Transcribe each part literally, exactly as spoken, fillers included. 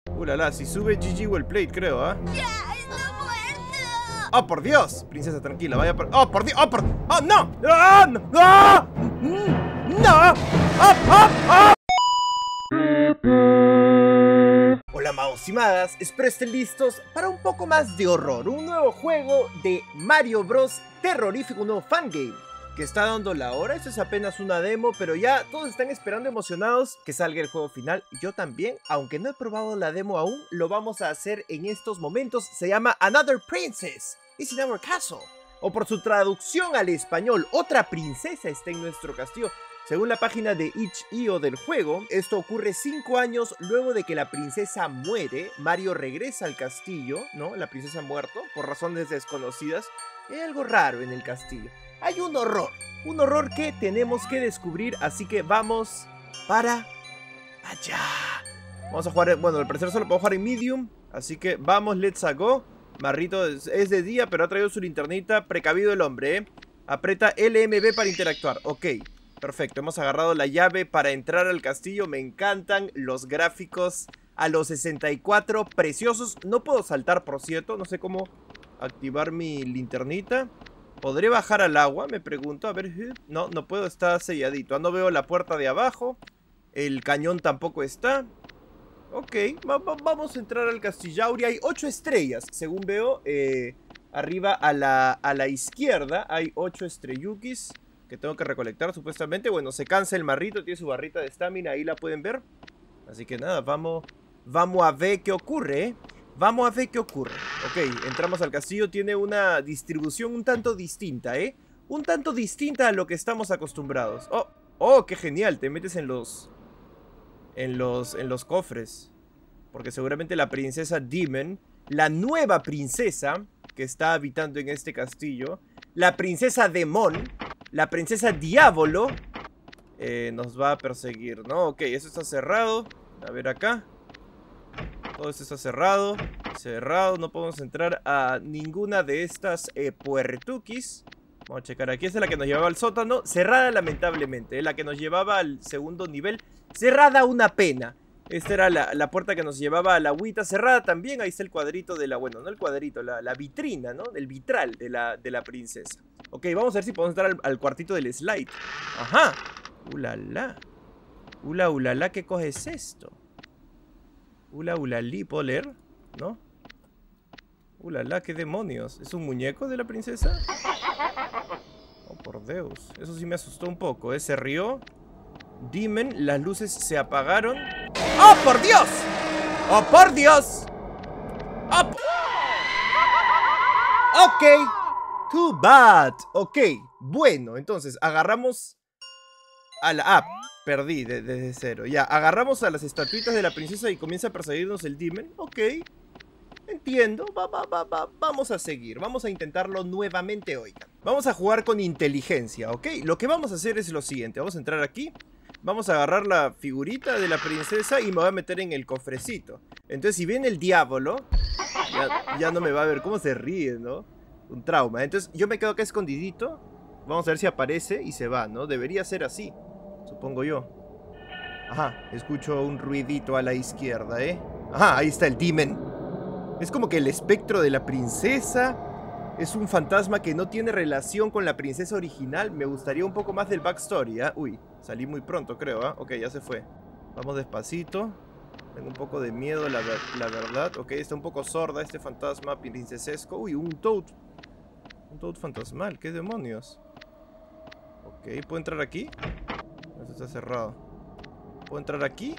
Uh, la, la, si sube G G well played, creo, ¿ah? ¿eh? ¡Ya está muerto! ¡Oh, por Dios! Princesa, tranquila, vaya por... ¡Oh, por Dios! ¡Oh, por... ¡Oh, no! ¡Ah, no! ¡Ah! ¡No! ¡Oh, oh, oh! Hola, magos y magas, espero estén listos para un poco más de horror. Un nuevo juego de Mario Bros. Terrorífico, un nuevo fangame que está dando la hora. Esto es apenas una demo, pero ya todos están esperando emocionados que salga el juego final. Yo también, aunque no he probado la demo aún, lo vamos a hacer en estos momentos. Se llama Another Princess is in our castle, o por su traducción al español, otra princesa está en nuestro castillo. Según la página de itch punto i o del juego, esto ocurre cinco años luego de que la princesa muere. Mario regresa al castillo, ¿no? La princesa ha muerto por razones desconocidas. Hay algo raro en el castillo. Hay un horror, un horror que tenemos que descubrir, así que vamos para allá. Vamos a jugar, bueno, al parecer solo puedo jugar en medium, así que vamos, let's go. Marrito es, es de día, pero ha traído su linternita. Precavido el hombre, ¿eh? Aprieta L M B para interactuar, ok. Perfecto, hemos agarrado la llave para entrar al castillo. Me encantan los gráficos a los sesenta y cuatro, preciosos. No puedo saltar, por cierto, no sé cómo activar mi linternita. ¿Podré bajar al agua? Me pregunto, a ver, no, no puedo, está selladito. No veo la puerta de abajo. El cañón tampoco está. Ok, va va vamos a entrar al Castillouri. Hay ocho estrellas, según veo. eh, Arriba a la, a la izquierda hay ocho estrellukis que tengo que recolectar supuestamente. Bueno, se cansa el marrito, tiene su barrita de estamina, ahí la pueden ver. Así que nada, vamos, vamos a ver qué ocurre, ¿eh? Vamos a ver qué ocurre. Ok, entramos al castillo, tiene una distribución un tanto distinta, ¿eh? Un tanto distinta a lo que estamos acostumbrados. Oh, oh, qué genial, te metes en los... En los, en los cofres. Porque seguramente la princesa Demon, la nueva princesa que está habitando en este castillo, la princesa Demon, la princesa Diablo, eh, nos va a perseguir, ¿no? Ok, eso está cerrado. A ver acá. Todo esto está cerrado. Cerrado, no podemos entrar a ninguna de estas eh, puertuquis. Vamos a checar aquí, esta es la que nos llevaba al sótano. Cerrada lamentablemente, ¿eh? La que nos llevaba al segundo nivel. Cerrada, una pena. Esta era la, la puerta que nos llevaba a la agüita. Cerrada también, ahí está el cuadrito de la... Bueno, no el cuadrito, la, la vitrina, ¿no? El vitral de la, de la princesa. Ok, vamos a ver si podemos entrar al, al cuartito del slide. Ajá. Ulala. Ula, ulala, ¿qué cosa es esto? Ula, ulali, ¿puedo leer? ¿No? Ulala, ¿qué demonios? ¿Es un muñeco de la princesa? Oh, por Dios. Eso sí me asustó un poco, ¿eh? Se rió. Demon, las luces se apagaron. ¡Oh, por Dios! ¡Oh, por Dios! ¡Oh, por... Ok. Too bad. Ok. Bueno, entonces agarramos a la... Ah, perdí de, desde cero. Ya, agarramos a las estatuitas de la princesa y comienza a perseguirnos el Demon. Ok. Entiendo, va, va, va, va. Vamos a seguir, vamos a intentarlo nuevamente, oigan. Vamos a jugar con inteligencia, ¿ok? Lo que vamos a hacer es lo siguiente, vamos a entrar aquí. Vamos a agarrar la figurita de la princesa y me voy a meter en el cofrecito. Entonces si viene el diablo, ya, ya no me va a ver. Cómo se ríe, ¿no? Un trauma. Entonces yo me quedo acá escondidito. Vamos a ver si aparece y se va, ¿no? Debería ser así, supongo yo. Ajá, escucho un ruidito a la izquierda, ¿eh? Ajá, ahí está el Demon. Es como que el espectro de la princesa. Es un fantasma que no tiene relación con la princesa original. Me gustaría un poco más del backstory, ¿eh? Uy, salí muy pronto, creo, ¿eh? Ok, ya se fue. Vamos despacito. Tengo un poco de miedo, la, ver la verdad. Ok, está un poco sorda este fantasma princesesco. Uy, un Toad. Un Toad fantasmal, ¿qué demonios? Ok, ¿puedo entrar aquí? Esto está cerrado. ¿Puedo entrar aquí?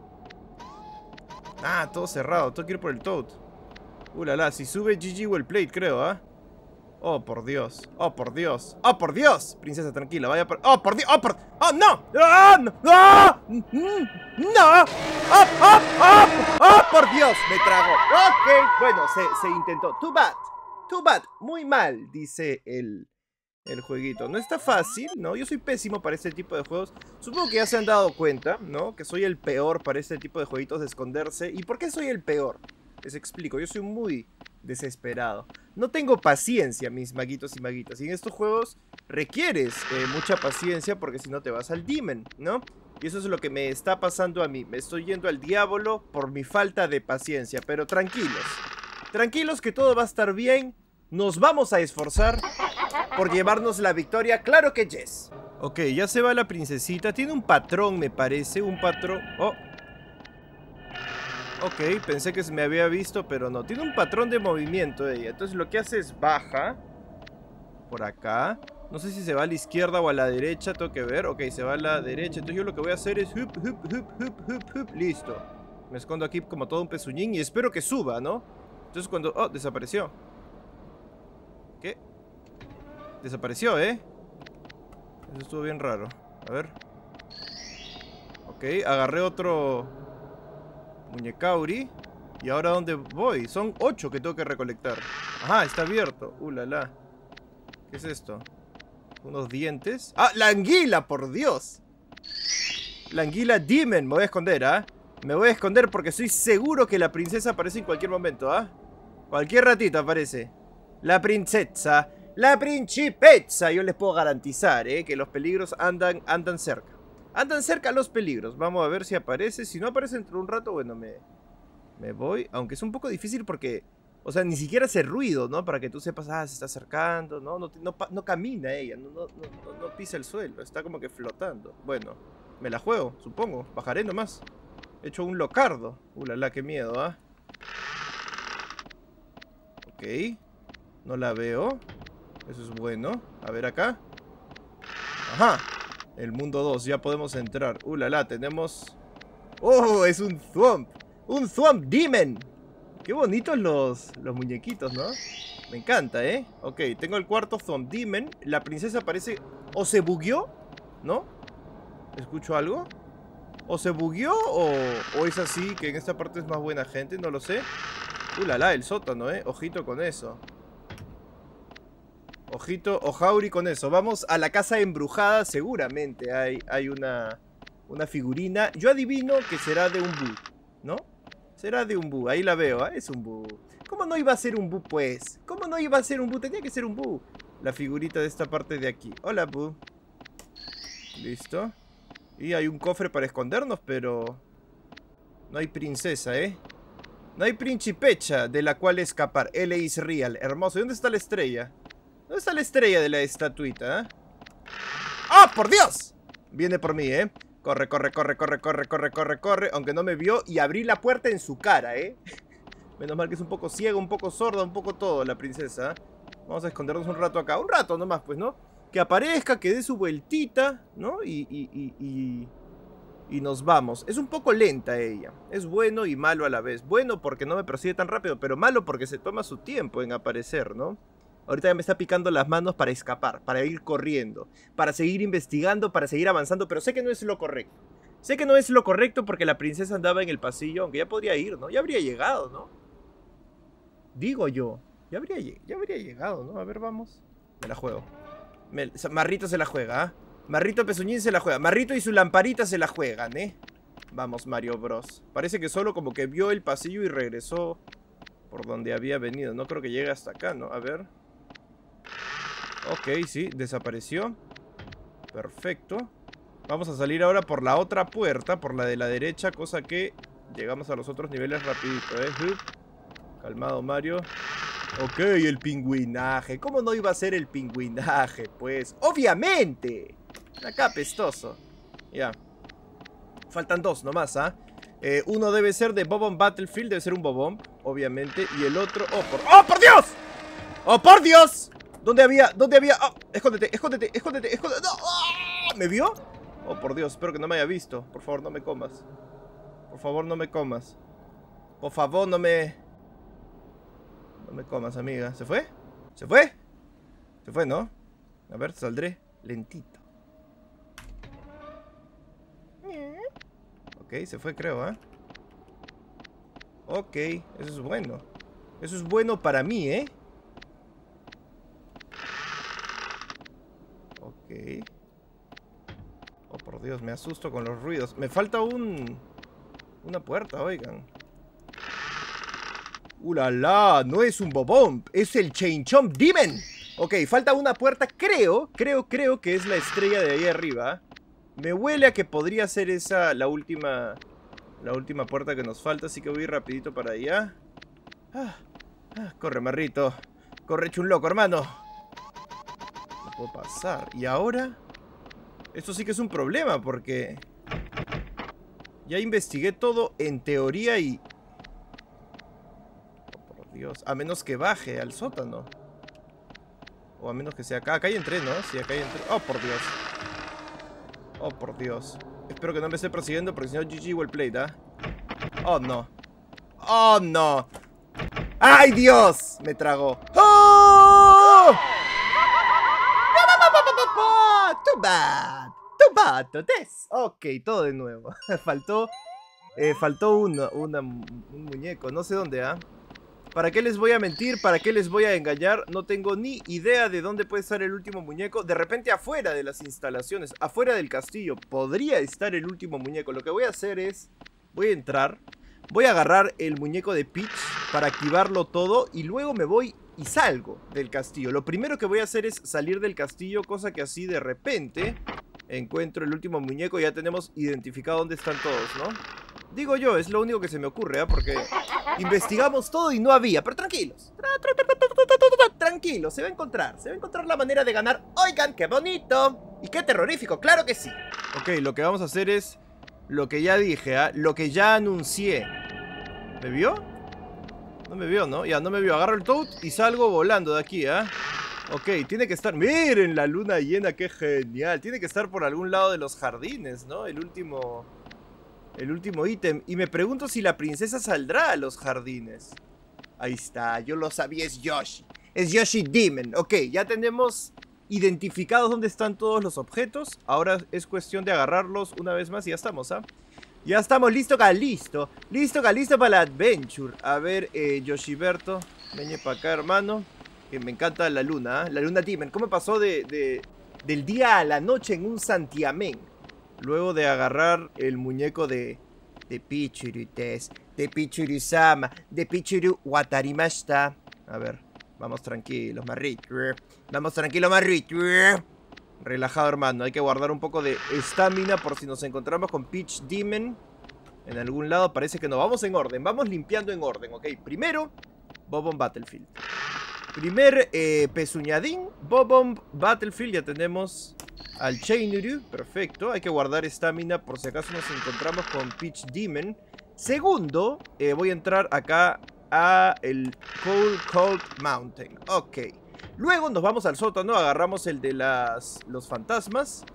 Ah, todo cerrado, tengo que ir por el Toad. Uh, la, la, si sube G G well played, creo, ¿ah? ¿eh? Oh, por Dios. Oh, por Dios. Oh, por Dios. Princesa, tranquila, vaya por... Oh, por Dios. Oh, por... Oh, no. Oh, no. Oh, no. Oh, oh, oh. Oh, por Dios. Me trago. Ok. Bueno, se, se intentó. Too bad. Too bad. Muy mal, dice el, el jueguito. No está fácil, ¿no? Yo soy pésimo para este tipo de juegos. Supongo que ya se han dado cuenta, ¿no? Que soy el peor para este tipo de jueguitos de esconderse. ¿Y por qué soy el peor? Les explico. Yo soy muy... desesperado. No tengo paciencia, mis maguitos y maguitas. Y en estos juegos requieres eh, mucha paciencia porque si no te vas al Demon, ¿no? Y eso es lo que me está pasando a mí. Me estoy yendo al diablo por mi falta de paciencia. Pero tranquilos. Tranquilos que todo va a estar bien. Nos vamos a esforzar por llevarnos la victoria. Claro que yes. Ok, ya se va la princesita. Tiene un patrón, me parece. Un patrón... Oh. Ok, pensé que se me había visto, pero no. Tiene un patrón de movimiento ella. Entonces lo que hace es baja. Por acá. No sé si se va a la izquierda o a la derecha. Tengo que ver. Ok, se va a la derecha. Entonces yo lo que voy a hacer es... Hup, hup, hup, hup, hup, hup. Listo. Me escondo aquí como todo un pezuñín. Y espero que suba, ¿no? Entonces cuando... Oh, desapareció. ¿Qué? Desapareció, ¿eh? Eso estuvo bien raro. A ver. Ok, agarré otro muñecauri. ¿Y ahora dónde voy? Son ocho que tengo que recolectar. Ajá, está abierto. Uh, la, la. ¿Qué es esto? Unos dientes. ¡Ah, la anguila, por Dios! La anguila Demon. Me voy a esconder, ¿ah? ¿eh? Me voy a esconder porque estoy seguro que la princesa aparece en cualquier momento, ¿ah? ¿eh? Cualquier ratito aparece. La princesa. La principessa. Yo les puedo garantizar, ¿eh? Que los peligros andan, andan cerca. Andan cerca los peligros. Vamos a ver si aparece. Si no aparece dentro de un rato, bueno, me, me voy. Aunque es un poco difícil porque... O sea, ni siquiera hace ruido, ¿no? Para que tú sepas, ah, se está acercando, ¿no? No, no, no camina ella, no, no, no, no pisa el suelo. Está como que flotando. Bueno, me la juego, supongo. Bajaré nomás. He hecho un locardo. Uh, la, la, qué miedo, ¿ah? ¿eh? Ok. No la veo. Eso es bueno. A ver acá. Ajá. El mundo dos. Ya podemos entrar. Uh, la, la. Tenemos... ¡Oh! Es un Thwomp. Un Thwomp Demon. Qué bonitos los, los muñequitos, ¿no? Me encanta, ¿eh? Ok. Tengo el cuarto Thwomp Demon. La princesa parece... ¿O se bugueó? ¿No? ¿Escucho algo? ¿O se bugueó? O, ¿O es así? Que en esta parte es más buena gente. No lo sé. Uh, la, la. El sótano, ¿eh? Ojito con eso. Ojito, ojauri con eso. Vamos a la casa embrujada. Seguramente hay, hay una, una figurina. Yo adivino que será de un bú, ¿no? Será de un bú. Ahí la veo, ¿eh? Es un bú. ¿Cómo no iba a ser un bú, pues? ¿Cómo no iba a ser un bú? Tenía que ser un bú. La figurita de esta parte de aquí. Hola, bú. Listo. Y hay un cofre para escondernos, pero... No hay princesa, ¿eh? No hay principecha de la cual escapar. L is real. Hermoso. ¿Y dónde está la estrella? ¿Dónde está la estrella de la estatuita? ¿Eh? ¡Ah, por Dios! Viene por mí, ¿eh? Corre, corre, corre, corre, corre, corre, corre, corre. Aunque no me vio y abrí la puerta en su cara, ¿eh? Menos mal que es un poco ciega, un poco sorda, un poco todo la princesa. Vamos a escondernos un rato acá. Un rato nomás, pues, ¿no? Que aparezca, que dé su vueltita, ¿no? Y, y, y, y, y nos vamos. Es un poco lenta ella. Es bueno y malo a la vez. Bueno porque no me persigue tan rápido, pero malo porque se toma su tiempo en aparecer, ¿no? Ahorita ya me está picando las manos para escapar, para ir corriendo, para seguir investigando, para seguir avanzando, pero sé que no es lo correcto. Sé que no es lo correcto porque la princesa andaba en el pasillo, aunque ya podría ir, ¿no? Ya habría llegado, ¿no? Digo yo, ya habría, ya habría llegado, ¿no? A ver, vamos. Me la juego. Me, Marrito se la juega, ¿ah? ¿eh? Marrito Pezuñín se la juega. Marrito y su lamparita se la juegan, ¿eh? Vamos, Mario Bros. Parece que solo como que vio el pasillo y regresó por donde había venido. No creo que llegue hasta acá, ¿no? A ver... Ok, sí, desapareció. Perfecto. Vamos a salir ahora por la otra puerta, por la de la derecha, cosa que llegamos a los otros niveles rapidito, ¿eh? Calmado, Mario. Ok, el pingüinaje. ¿Cómo no iba a ser el pingüinaje? Pues, obviamente. Acá, pestoso. Ya. Faltan dos nomás, ¿ah? ¿eh? Eh, uno debe ser de Bob-omb Battlefield, debe ser un Bob-omb, obviamente. Y el otro... ¡Oh, por, ¡Oh, por Dios! ¡Oh, por Dios! ¿Dónde había? ¿Dónde había? Oh, escóndete, escóndete, escóndete, escóndete. ¡No! ¡Oh! ¿Me vio? Oh, por Dios, espero que no me haya visto. Por favor, no me comas. Por favor, no me comas. Por favor, no me... No me comas, amiga. ¿Se fue? ¿Se fue? Se fue, ¿no? A ver, saldré lentito. Ok, se fue, creo, ¿eh? Ok, eso es bueno. Eso es bueno para mí, ¿eh? Ok. Oh, por Dios, me asusto con los ruidos. Me falta un... Una puerta, oigan. ¡Ulala! No es un Bob-omb, es el Chain Chomp Demon. Ok, falta una puerta, creo, creo, creo que es la estrella de ahí arriba. Me huele a que podría ser esa la última... La última puerta que nos falta, así que voy rapidito para allá. Ah, ah, corre, marrito. Corre, chunloco, hermano. No puedo pasar. ¿Y ahora? Esto sí que es un problema porque... Ya investigué todo en teoría y... Oh, por Dios. A menos que baje al sótano. O a menos que sea acá. Acá hay entré, ¿no? Sí, acá hay entré. Oh, por Dios. Oh, por Dios. Espero que no me esté persiguiendo porque si no G G well played, ¿ah? Oh, no. Oh, no. ¡Ay, Dios! Me tragó. ¡Oh! Too bad. Too bad to this. Ok, todo de nuevo. Faltó... Eh, faltó uno, una, un muñeco. No sé dónde, ¿ah? ¿Para qué les voy a mentir? ¿Para qué les voy a engañar? No tengo ni idea de dónde puede estar el último muñeco. De repente afuera de las instalaciones, afuera del castillo, podría estar el último muñeco. Lo que voy a hacer es... Voy a entrar. Voy a agarrar el muñeco de Peach para activarlo todo. Y luego me voy y salgo del castillo. Lo primero que voy a hacer es salir del castillo. Cosa que así de repente encuentro el último muñeco y ya tenemos identificado dónde están todos, ¿no? Digo yo, es lo único que se me ocurre, ¿eh? Porque investigamos todo y no había. Pero tranquilos. Tranquilos, se va a encontrar. Se va a encontrar la manera de ganar. Oigan, qué bonito. Y qué terrorífico, claro que sí. Ok, lo que vamos a hacer es lo que ya dije, ¿eh? Lo que ya anuncié. ¿Me vio? No me vio, ¿no? Ya, no me vio. Agarro el Toad y salgo volando de aquí, ¿eh? Ok, tiene que estar... Miren la luna llena, qué genial. Tiene que estar por algún lado de los jardines, ¿no? El último... El último ítem. Y me pregunto si la princesa saldrá a los jardines. Ahí está, yo lo sabía, es Yoshi. Es Yoshi Demon. Ok, ya tenemos identificados dónde están todos los objetos. Ahora es cuestión de agarrarlos una vez más y ya estamos, ¿ah? Ya estamos, listo, listo. Listo, listo para la adventure. A ver, eh, Yoshiberto, ven para acá, hermano. Que me encanta la luna, ¿eh? La luna Demon. ¿Cómo pasó de, de, del día a la noche en un santiamén? Luego de agarrar el muñeco de... De Pichuru Tess, de Pichuru Sama, de Pichuru Watarimashita. A ver, vamos tranquilos, Marrit. Vamos tranquilos, Marrit. Relajado, hermano. Hay que guardar un poco de estamina por si nos encontramos con Peach Demon en algún lado. Parece que no. Vamos en orden. Vamos limpiando en orden, ¿ok? Primero, Bob-omb Battlefield. Primer eh, pezuñadín, Bob-omb Battlefield. Ya tenemos al Chainuru. Perfecto. Hay que guardar estamina por si acaso nos encontramos con Peach Demon. Segundo, eh, voy a entrar acá a el Cold Cold Mountain. Ok. Luego nos vamos al sótano. Agarramos el de las, los fantasmas.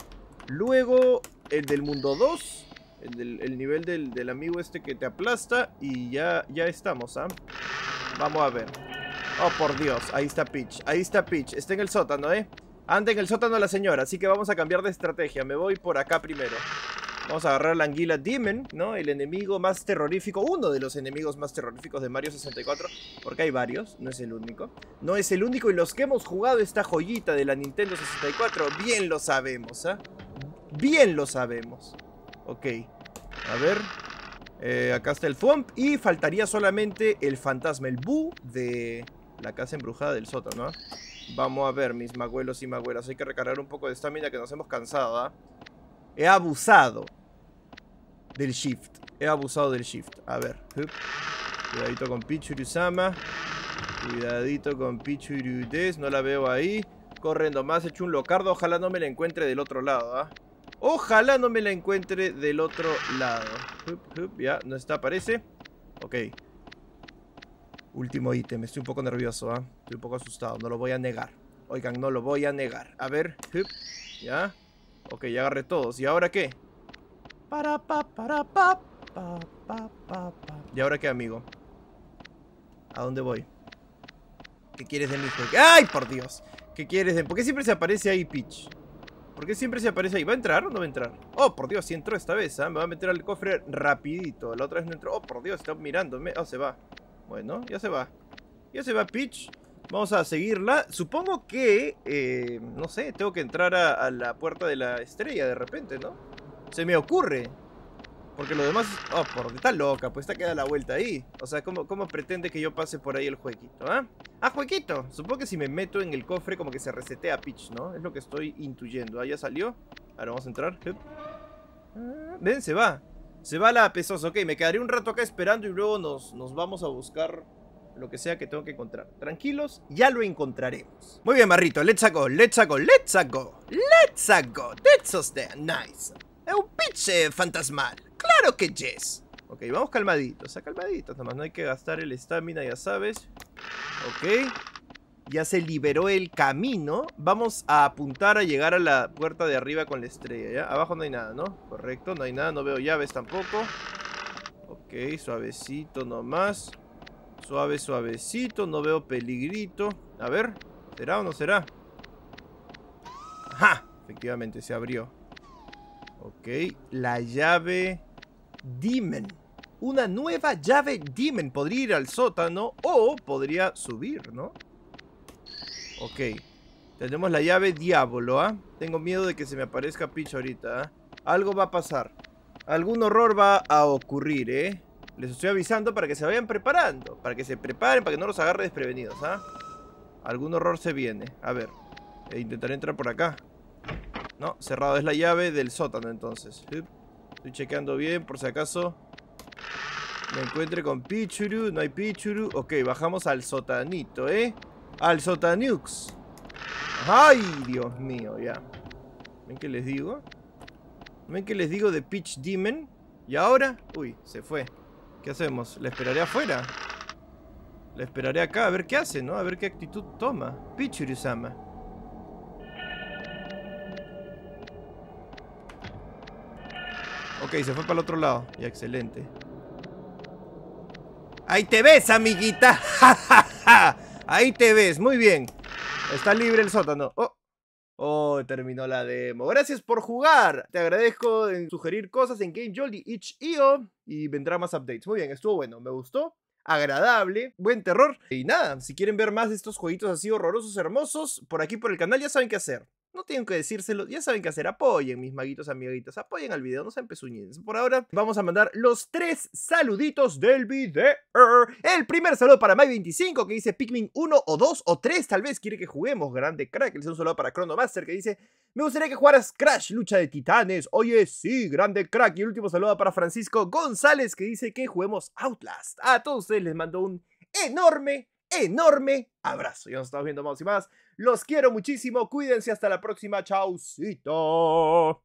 Luego el del mundo dos. El, del, el nivel del, del amigo este que te aplasta. Y ya, ya estamos, ¿ah? Vamos a ver. Oh, por Dios, ahí está Peach, ahí está Peach, está en el sótano, ¿eh? Anda en el sótano la señora, así que vamos a cambiar de estrategia. Me voy por acá primero. Vamos a agarrar la anguila Demon, ¿no? El enemigo más terrorífico, uno de los enemigos más terroríficos de Mario sesenta y cuatro. Porque hay varios, no es el único. No es el único y los que hemos jugado esta joyita de la Nintendo sesenta y cuatro, bien lo sabemos, ¿ah? ¿eh? Bien lo sabemos. Ok, a ver... Eh, acá está el Thwomp y faltaría solamente el fantasma, el Boo de la casa embrujada del sótano, ¿eh? Vamos a ver, mis magüelos y magüelas. Hay que recargar un poco de estamina que nos hemos cansado, ¿eh? He abusado del shift. He abusado del shift. A ver. Hup. Cuidadito con Pichuru-sama. Cuidadito con Pichuru-des. No la veo ahí. Corriendo más, he hecho un locardo. Ojalá no me la encuentre del otro lado, ¿ah? ¿eh? Ojalá no me la encuentre del otro lado. Hup, hup, ya, no está, parece. Ok. Último ítem, estoy un poco nervioso, ¿eh? Estoy un poco asustado, no lo voy a negar. Oigan, no lo voy a negar. A ver, hup, ya. Ok, ya agarré todos. ¿Y ahora qué? Para, pa, para, pa, pa, pa, pa, pa. ¿Y ahora qué, amigo? ¿A dónde voy? ¿Qué quieres de mí? ¡Ay, por Dios! ¿Qué quieres de mí? ¿Por qué siempre se aparece ahí Peach? ¿Por qué siempre se aparece ahí? ¿Va a entrar o no va a entrar? Oh, por Dios, sí entró esta vez, ¿eh? Me va a meter al cofre rapidito. La otra vez no entró. Oh, por Dios, está mirándome. Oh, se va. Bueno, ya se va. Ya se va Peach. Vamos a seguirla. Supongo que, eh, no sé, tengo que entrar a, a la puerta de la estrella de repente, ¿no? Se me ocurre. Porque lo demás... Oh, por... Está loca, pues está queda la vuelta ahí. O sea, ¿cómo, cómo pretende que yo pase por ahí el jueguito, ah? ¿eh? ¡Ah, jueguito! Supongo que si me meto en el cofre como que se resetea Peach, ¿no? Es lo que estoy intuyendo. Ah, ya salió. Ahora vamos a entrar. Ah, ven, se va. Se va la pesosa. Ok, me quedaré un rato acá esperando y luego nos, nos vamos a buscar lo que sea que tengo que encontrar. Tranquilos, ya lo encontraremos. Muy bien, Marrito. Let's go, let's go, let's go. Let's go. That's so nice. Es un pitch fantasmal. Claro que yes. Ok, vamos calmaditos, a calmaditos. Nomás no hay que gastar el estamina, ya sabes. Ok. Ya se liberó el camino. Vamos a apuntar a llegar a la puerta de arriba con la estrella, ¿ya? Abajo no hay nada, ¿no? Correcto, no hay nada, no veo llaves tampoco. Ok, suavecito nomás. Suave, suavecito, no veo peligrito. A ver, ¿será o no será? ¡Ajá! Efectivamente, se abrió. Ok, la llave Demon. Una nueva llave Demon. Podría ir al sótano o podría subir, ¿no? Ok, tenemos la llave Diablo, ¿ah? ¿eh? Tengo miedo de que se me aparezca Peach ahorita, ¿eh? Algo va a pasar. Algún horror va a ocurrir, ¿eh? Les estoy avisando para que se vayan preparando. Para que se preparen, para que no los agarre desprevenidos, ¿ah? Algún horror se viene. A ver, e intentaré entrar por acá. No, cerrado, es la llave del sótano entonces. Estoy chequeando bien por si acaso me encuentre con Pichuru. No hay Pichuru. Ok, bajamos al sotanito, ¿eh? Al sotanux. Ay, Dios mío, ya. ¿Ven qué les digo? ¿Ven qué les digo de Peach Demon? ¿Y ahora? Uy, se fue. ¿Qué hacemos? ¿Le esperaré afuera? Le esperaré acá, a ver qué hace, ¿no? A ver qué actitud toma Pichuru-sama. Ok, se fue para el otro lado. Ya, excelente. ¡Ahí te ves, amiguita! ¡Ja, ja, ja! Ahí te ves, muy bien. Está libre el sótano. Oh, oh, terminó la demo. Gracias por jugar. Te agradezco en sugerir cosas en GameJolt y itch punto i o y vendrá más updates. Muy bien, estuvo bueno, me gustó. Agradable, buen terror. Y nada, si quieren ver más de estos jueguitos así horrorosos, hermosos, por aquí por el canal ya saben qué hacer. No tienen que decírselo, ya saben qué hacer. Apoyen, mis maguitos amiguitos. Apoyen al video, no sean pezuñines. Por ahora, vamos a mandar los tres saluditos del video. El primer saludo para May veinticinco, que dice Pikmin uno o dos o tres, tal vez quiere que juguemos. Grande crack. El segundo saludo para Chronomaster, que dice: me gustaría que jugaras Crash, Lucha de Titanes. Oye, sí, grande crack. Y el último saludo para Francisco González, que dice que juguemos Outlast. A todos ustedes les mando un enorme, enorme abrazo. Ya nos estamos viendo más y más. Los quiero muchísimo. Cuídense hasta la próxima. Chaucito.